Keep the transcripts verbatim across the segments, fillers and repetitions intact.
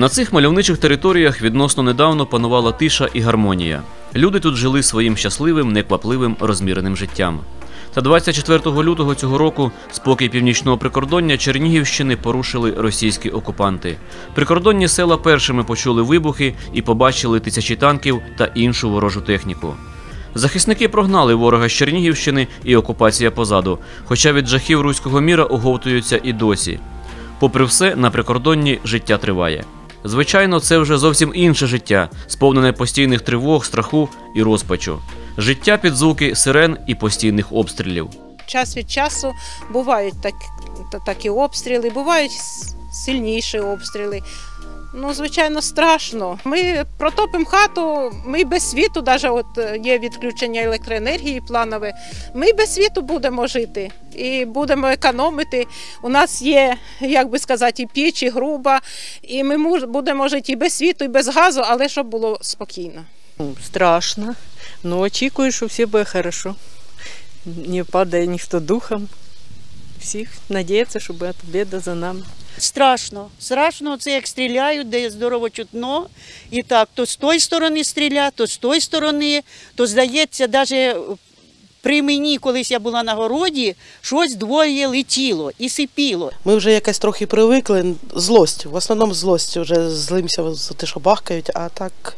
На цих мальовничих територіях відносно недавно панувала тиша і гармонія. Люди тут жили своїм щасливим, неквапливим, розміреним життям. Та двадцять четвертого лютого цього року спокій північного прикордоння Чернігівщини порушили російські окупанти. Прикордонні села першими почули вибухи і побачили тисячі танків та іншу ворожу техніку. Захисники прогнали ворога з Чернігівщини і окупація позаду, хоча від жахів руського міра оговтуються і досі. Попри все, на прикордонні життя триває. Звичайно, це вже зовсім інше життя, сповнене постійних тривог, страху і розпачу. Життя під звуки сирен і постійних обстрілів. Час від часу бувають так, такі обстріли, бувають сильніші обстріли. Ну, звичайно, страшно. Ми протопимо хату, ми без світу, навіть от є відключення електроенергії планове, ми без світу будемо жити і будемо економити. У нас є, як би сказати, і піч, і груба, і ми будемо жити і без світу, і без газу, але щоб було спокійно. Страшно, але очікую, що все буде добре. Не падає ніхто духом. Всіх сподіваються, що буде побіда за нами. Страшно. Страшно, це як стріляють, де здорово чутно. І так, то з тої сторони стріляють, то з тої сторони. То, здається, навіть при мені, колись я була на городі, щось двоє летіло і сипіло. Ми вже якось трохи привикли. Злость, в основному злость. Вже злимося за те, що бахкають, а так,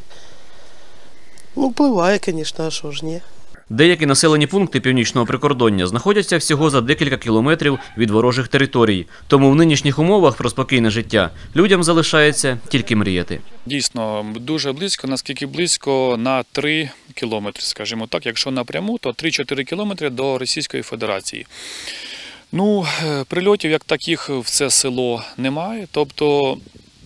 ну, впливає, звісно, а що ж ні. Деякі населені пункти північного прикордоння знаходяться всього за декілька кілометрів від ворожих територій. Тому в нинішніх умовах про спокійне життя людям залишається тільки мріяти. Дійсно, дуже близько, наскільки близько на три кілометри, скажімо так. Якщо напряму, то три-чотири кілометри до Російської Федерації. Ну, прильотів як таких в це село немає, тобто...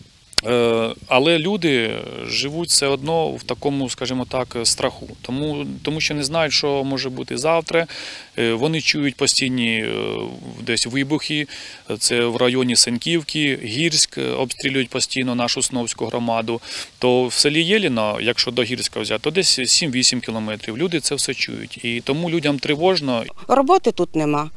Але люди живуть все одно в такому, скажімо так, страху, тому, тому що не знають, що може бути завтра. Вони чують постійні десь вибухи, це в районі Сеньківки, Гірськ обстрілюють постійно нашу Сновську громаду. То в селі Єліно, якщо до Гірська взяти, то десь сім-вісім кілометрів. Люди це все чують, і тому людям тривожно. Роботи тут нема.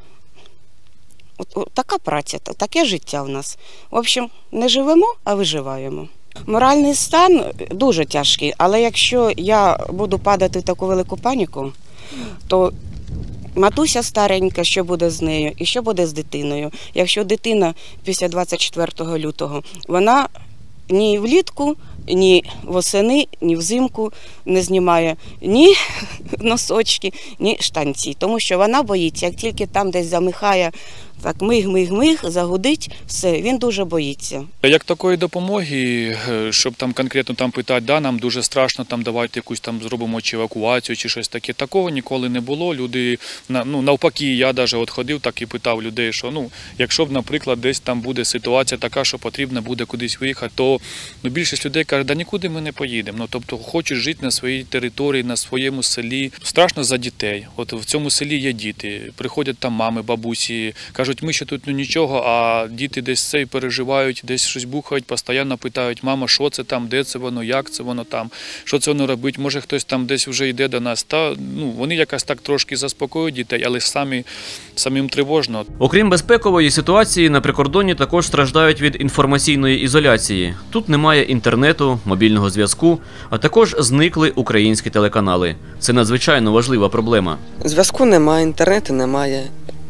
Така праця, таке життя в нас. В общем, не живемо, а виживаємо. Моральний стан дуже тяжкий, але якщо я буду падати в таку велику паніку, то матуся старенька, що буде з нею і що буде з дитиною. Якщо дитина після двадцять четвертого лютого, вона ні влітку, ні восени, ні взимку не знімає ні носочки, ні штанці, тому що вона боїться, як тільки там десь замихає, так миг-миг-миг, загудить, все, він дуже боїться. Як такої допомоги, щоб там конкретно там питати, да, нам дуже страшно, там давайте якусь там зробимо чи евакуацію, чи щось таке, такого ніколи не було. Люди, ну, навпаки, я навіть от ходив так і питав людей, що, ну, якщо б, наприклад, десь там буде ситуація така, що потрібно буде кудись виїхати, то ну, більшість людей каже, да нікуди ми не поїдемо. Ну, тобто хочуть жити на своїй території, на своєму селі. Страшно за дітей. От в цьому селі є діти, приходять там мами, бабусі, кажуть, ми ще тут ну, нічого, а діти десь це і переживають, десь щось бухають, постійно питають, мама, що це там, де це воно, як це воно там, що це воно робить, може хтось там десь вже йде до нас. Та, ну, вони якось так трошки заспокоюють дітей, але самі, самим тривожно. Окрім безпекової ситуації, на прикордонні також страждають від інформаційної ізоляції. Тут немає інтернету, мобільного зв'язку, а також зникли українські телеканали. Це надзвичайно важлива проблема. Зв'язку немає, інтернету немає.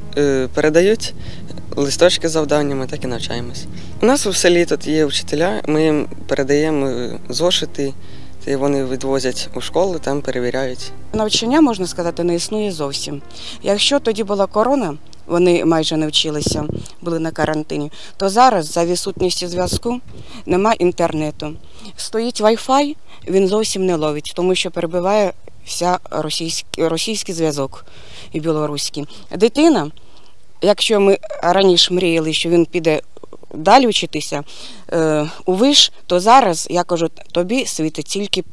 Передають листочки з завданнями, так і навчаємось. У нас у селі тут є вчителя, ми їм передаємо зошити, і вони відвозять у школу, там перевіряють. Навчання, можна сказати, не існує зовсім. Якщо тоді була корона, вони майже не вчилися, були на карантині, то зараз за відсутністю зв'язку немає інтернету. Стоїть вай-фай, він зовсім не ловить, тому що перебиває вся російський, російський зв'язок і білоруський. Дитина, якщо ми раніше мріяли, що він піде далі вчитися е, у виш, то зараз, я кажу, тобі світить тільки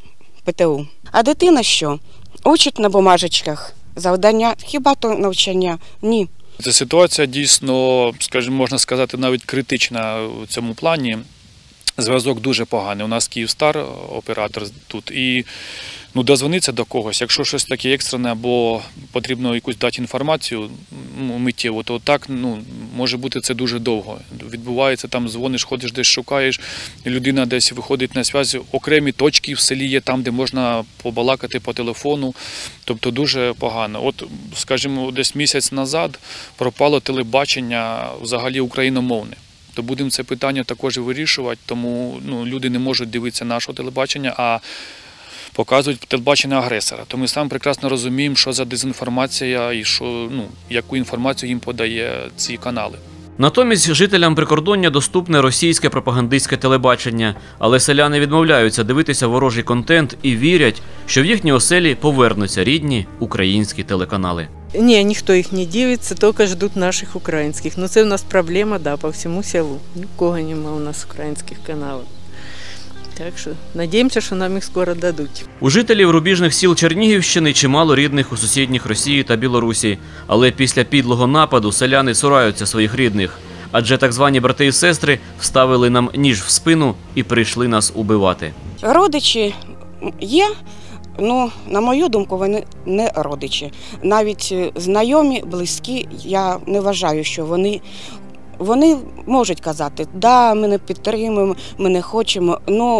пе те у. А дитина що? Учить на бумажечках завдання, хіба то навчання? Ні. Ця ситуація дійсно, скажімо, можна сказати, навіть критична в цьому плані. Зв'язок дуже поганий. У нас Київстар, оператор тут, і ну, дозвонитися до когось, якщо щось таке екстрене або потрібно якусь дати інформацію миттєво, то так, ну, може бути це дуже довго. відбувається, там дзвониш, ходиш десь шукаєш, і людина десь виходить на зв'язок, окремі точки в селі є там, де можна побалакати по телефону, тобто дуже погано. От, скажімо, десь місяць назад пропало телебачення взагалі україномовне. То будемо це питання також і вирішувати, тому ну, люди не можуть дивитися нашого телебачення, а показують телебачення агресора. То ми саме прекрасно розуміємо, що за дезінформація і що, ну, яку інформацію їм подає ці канали. Натомість жителям прикордоння доступне російське пропагандистське телебачення, але селяни відмовляються дивитися ворожий контент і вірять, що в їхні оселі повернуться рідні українські телеканали. Ні, ніхто їх не дивиться, тільки ждуть наших українських. Ну це у нас проблема, да, по всьому селу. Нікого немає у нас українських каналів. Так що надіємося, що нам їх скоро дадуть. У жителів рубіжних сіл Чернігівщини чимало рідних у сусідніх Росії та Білорусі. Але після підлого нападу селяни цураються своїх рідних. Адже так звані брати і сестри вставили нам ніж в спину і прийшли нас убивати. Родичі є, ну, на мою думку, вони не родичі. Навіть знайомі, близькі, я не вважаю, що вони... Вони можуть казати, да, ми не підтримуємо, ми не хочемо, ну,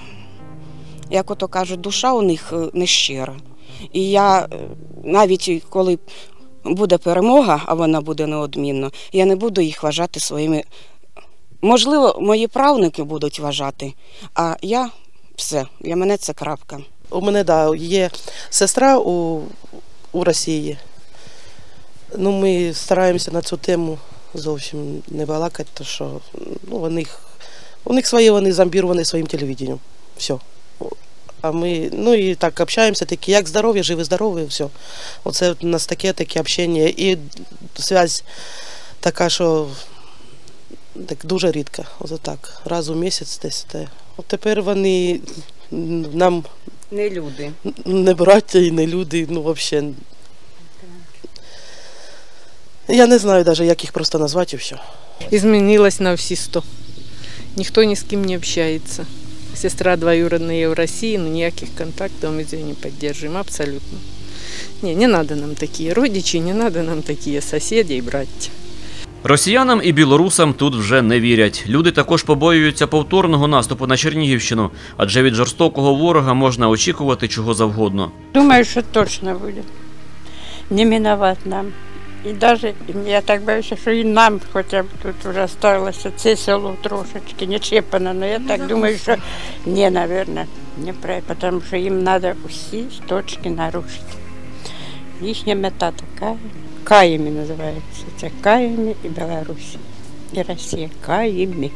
як ото кажуть, душа у них не щира. І я, навіть коли буде перемога, а вона буде неодмінно, я не буду їх вважати своїми, можливо, мої правнуки будуть вважати, а я все, для мене це крапка. У мене, да, є сестра у, у Росії. Ну, ми стараємося на цю тему зовсім не балакати, тому що ну, у них, у них свої, вони зомбіровані своїм телевіденням. Все. А ми, ну і так общаємося, такі, як здоров'я, живі, здорові, все. Оце у нас таке, таке общення. І зв'язь така, що так дуже рідка. Оце так, раз у місяць десь. От тепер вони нам Не люди. Не браття і не люди, ну взагалі. Я не знаю навіть, як їх просто назвати і все. Изменилось на всі сто. Ніхто ні з ким не общається. Сестра двоюродная в России, но никаких контактов мы с ней не поддерживаем, абсолютно. Не, не надо нам такие родичи, не надо нам такие соседи и братья. Росіянам і білорусам тут вже не вірять. Люди також побоюються повторного наступу на Чернігівщину, адже від жорстокого ворога можна очікувати чого завгодно. Думаю, що точно буде. Не минувати нам. І навіть, я так боюся, що і нам хоча б тут вже залишилося це село трошечки не чіпано, але я так думаю, що ні, мабуть, не правильно, тому що їм треба усі точки нарушити. Їхня мета така, Каями називається, це Каями і Білорусь, і Росія, Каями.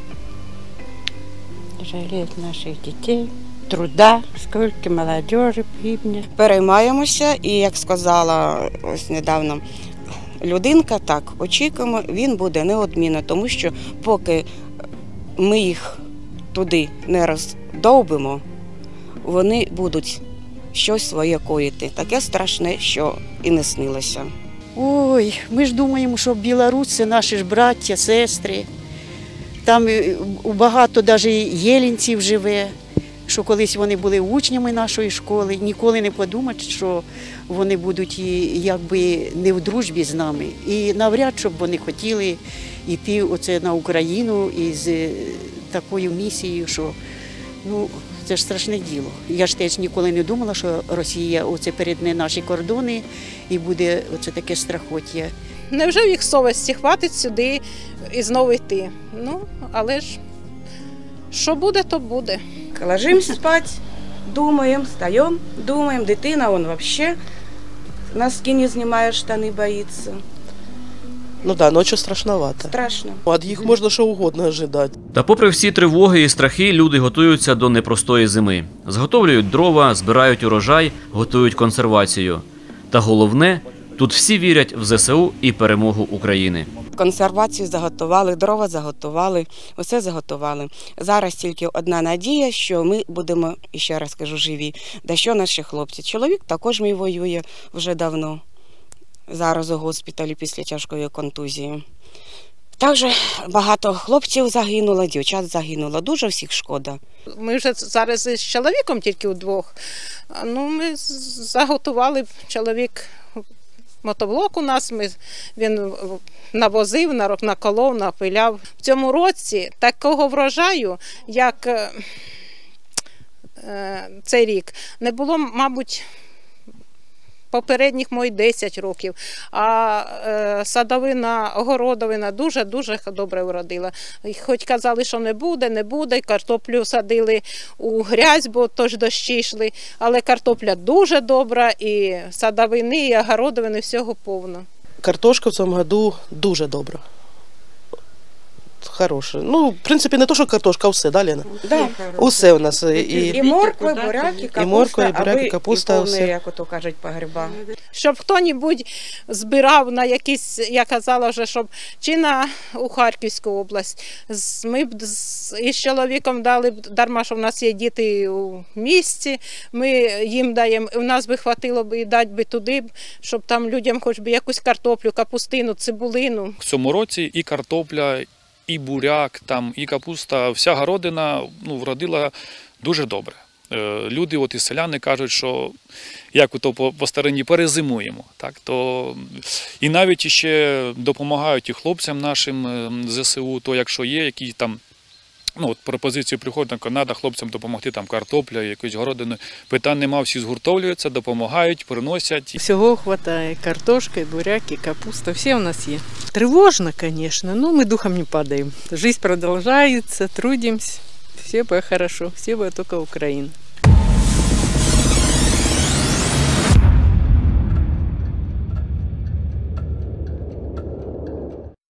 Жаліють наших дітей, труда, скільки молодежі погибне. Переймаємося і, як сказала ось недавно людинка, так, очікуємо, він буде неодмінно, тому що поки ми їх туди не роздовбимо, вони будуть щось своє коїти. Таке страшне, що і не снилося. Ой, ми ж думаємо, що Білорусь – це наші ж браття, сестри. Там багато навіть єлінців живе, що колись вони були учнями нашої школи. Ніколи не подумати, що вони будуть якби не в дружбі з нами. І навряд, щоб вони хотіли йти оце на Україну із такою місією, що ну, це ж страшне діло. Я ж теж ніколи не думала, що Росія оце перетне наші кордони і буде оце таке страхоття. Невже в їх совісті хватить сюди і знову йти? Ну, але ж що буде, то буде. Ложимся спать, думаємо, встаємо, думаємо, дитина, он взагалі носки не знімає, штани боїться. Ну так, да, ночі страшновато. Страшно. Від їх можна що угодно ожидати. Та попри всі тривоги і страхи, люди готуються до непростої зими. Зготовлюють дрова, збирають урожай, готують консервацію. Та головне, тут всі вірять в зе се у і перемогу України. Консервацію заготували, дрова заготували, усе заготували. Зараз тільки одна надія, що ми будемо, і ще раз кажу, живі. Да що наші хлопці? Чоловік також мій воює вже давно. Зараз у госпіталі після тяжкої контузії. Також багато хлопців загинуло, дівчат загинуло. Дуже всіх шкода. Ми вже зараз з чоловіком тільки удвох. Ну, ми заготували, чоловік мотоблок у нас, ми, він навозив, наколов, напиляв. В цьому році такого врожаю, як е, е, цей рік, не було, мабуть, попередніх мої десять років, а е, садовина, огородовина дуже-дуже добре вродила. Хоч казали, що не буде, не буде, картоплю садили у грязь, бо тож дощі йшли, але картопля дуже добра, і садовини, і огородовини, всього повно. Картошка в цьому году дуже добра. Хороше. Ну, в принципі, не то, що картошка, а все, да, Лена? Да. Усе у нас. І, І морква, буряк, і капуста, і морква, і буряк, і а капуста, ви, і все. повний, як ото кажуть, погреба. Щоб хто-небудь збирав на якісь, я казала вже, щоб чи на у Харківську область. З- Ми б з- із чоловіком дали б, дарма, що в нас є діти у місті, ми їм даємо, у нас би хватило б і дати би туди, б, щоб там людям хоч би якусь картоплю, капустину, цибулину. В цьому році і картопля, і буряк, там, і капуста, вся городина ну, вродила дуже добре. Е, Люди, от і селяни кажуть, що як ото по, по старині перезимуємо. Так, то, і навіть ще допомагають і хлопцям нашим е, ЗСУ, то якщо є які там ну, от пропозиції приходять, треба хлопцям допомогти там картопля, якоюсь городиною. Питань нема, всі згуртовлюються, допомагають, приносять. Всего хватает. Картошка, и буряк, и капуста. Все у нас есть. Тревожно, конечно, но мы духом не падаем. Жизнь продолжается, трудимся. Все будет хорошо, все будет только Украина.